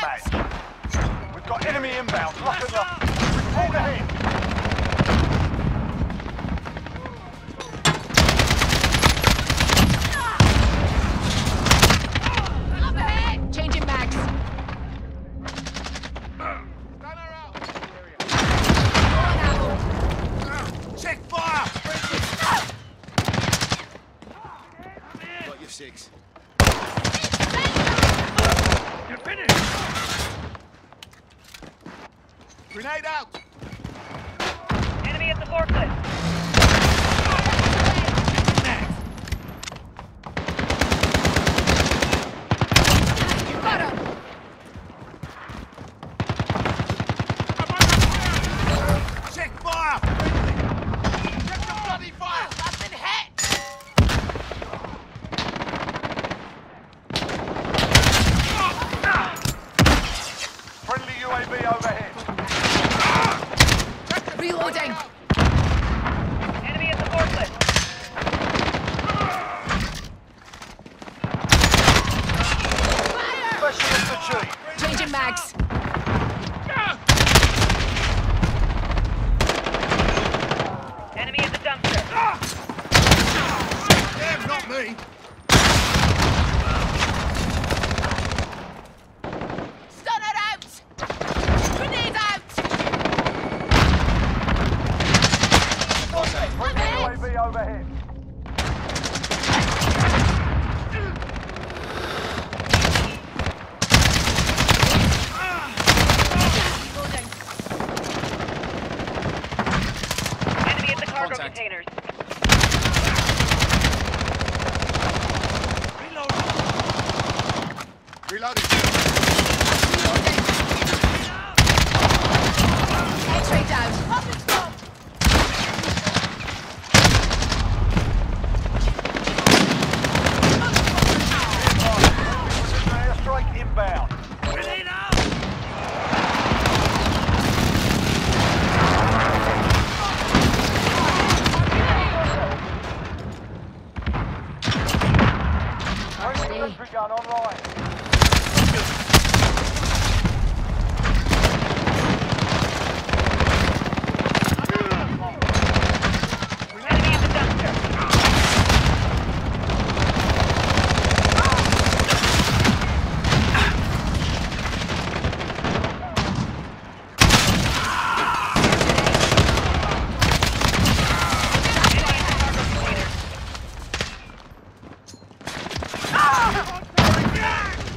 deathmatch. We've got enemy inbound. Lock and lock. Report ahead. Changing mags. Check fire! Got your six. You're finished. Grenade out! Enemy at the forklift. Got him. Check fire! Check the bloody fire! I've been hit. Friendly UAV overhead. Reloading. Enemy at the forklift. Specialist achieved. Changing mags. Enemy at the dumpster. Damn, not me! Stunner out. Grenade out. Friendly UAV overhead. Reloading. Enemy at the cargo Contact. containers. Reloading. X-ray down. Pop and stop. Airstrike inbound. Friendly sentry gun online. Enemy at the dumpster. Enemy at the cargo containers.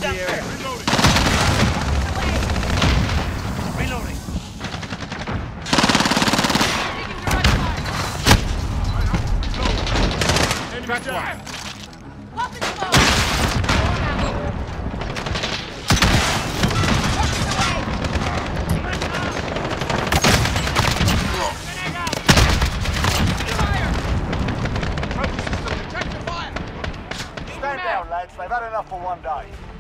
dumpster. Reloading. Taking direct fire. Enemy down. Popping smoke. Going out. Pushing away. Fire. Trophy system, detector fire. Stand down, lads. They've had enough for one day.